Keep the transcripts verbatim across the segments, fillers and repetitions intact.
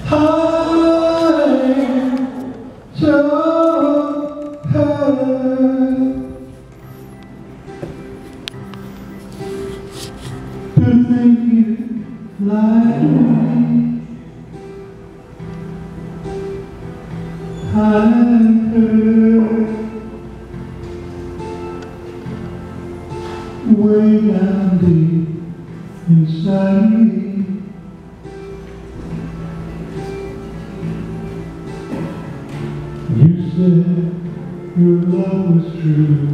I'm so hurt to think you like me. I'm hurt way down deep inside me. You said your love was true,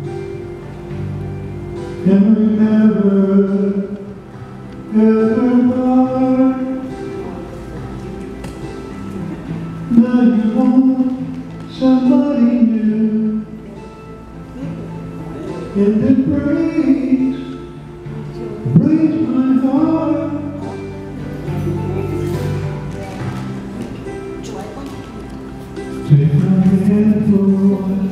and we never, ever part. Now you want somebody new, and it breaks, breaks my heart. Take my hand for a while,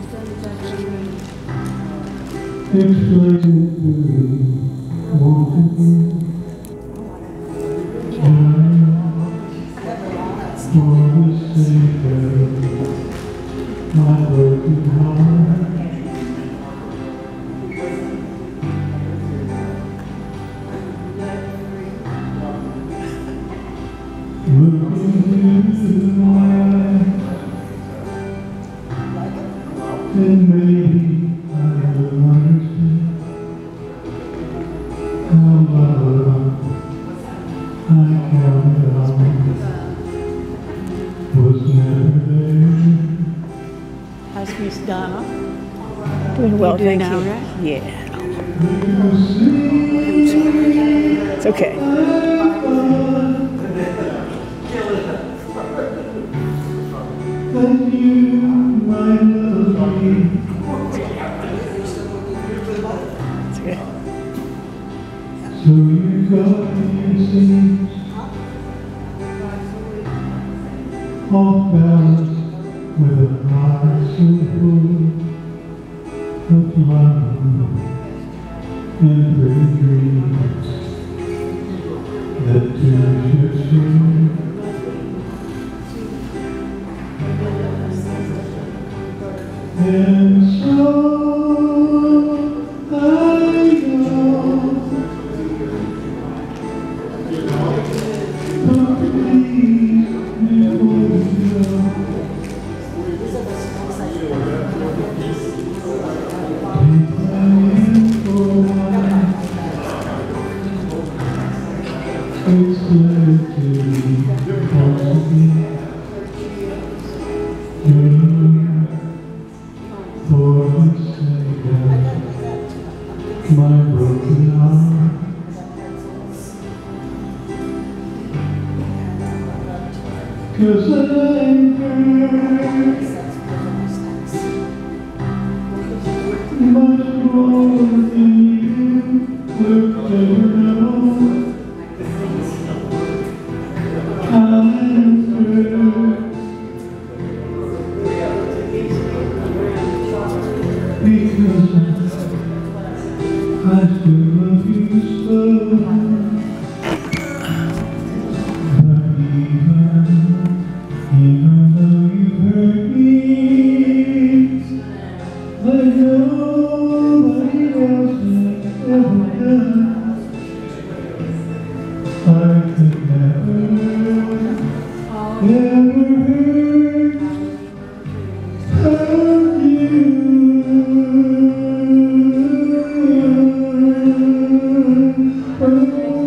explain it to me once again. I want to save her, my broken heart. Looking into my eyes, and maybe I will understand how love I counted on was never there. How's Miss Donna? Doing well, You doing thank now, you. right? Yeah, You see, it's okay. that you might love me. It's okay. So you got me, it seems, off balance with a heart so full of love and pretty dreams that two should share. And so I go, but please, before you go, take my hand for a while, explain it to me once again. For the sake of my broken heart, 'cause I'm hurt much more than you could ever know. I'm hurt because I still love you so. But even, even though you hurt me, like nobody else has ever done, I could never, ever hurt, hurt you. Oh,